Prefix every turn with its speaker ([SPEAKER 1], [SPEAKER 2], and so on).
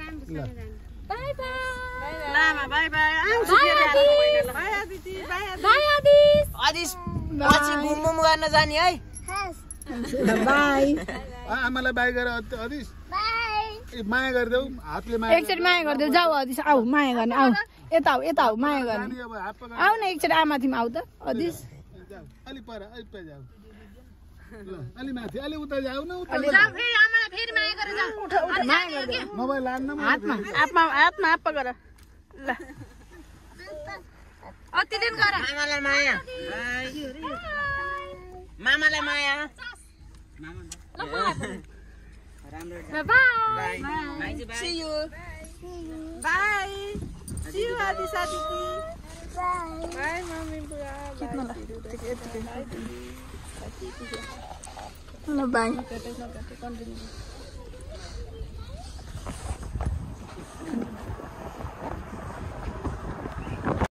[SPEAKER 1] By bye
[SPEAKER 2] Lama bye bye आउँछु bye Aditi
[SPEAKER 1] bye आदिस
[SPEAKER 3] आदिस पछि घुमघुम गर्न जाने है
[SPEAKER 1] बाई
[SPEAKER 4] आमालाई बाई गर अदिस माया गरिदेऊ हातले माया
[SPEAKER 1] एकचोटि माया गरिदेऊ जाऊ अदिस आऊ माया गर्ने आऊ यता आऊ माया गर्ने आऊ न एकचोटि आमाथिमा आऊ त अदिस
[SPEAKER 4] अलि पर जाऊ अलि माथि अलि उता जाऊ न उता
[SPEAKER 2] फेरि आमालाई फेरि माया गरेर जाऊ
[SPEAKER 1] माया गरिदेऊ
[SPEAKER 4] मोबाइल लान्न
[SPEAKER 1] हातमा
[SPEAKER 2] हातमा गर ल अति दिन गर
[SPEAKER 3] मामालाई माया मामालाई माया
[SPEAKER 2] bye
[SPEAKER 3] See you.
[SPEAKER 2] Bye See you आदिस आदिति बाई मम्मी बुवा
[SPEAKER 1] ल बाई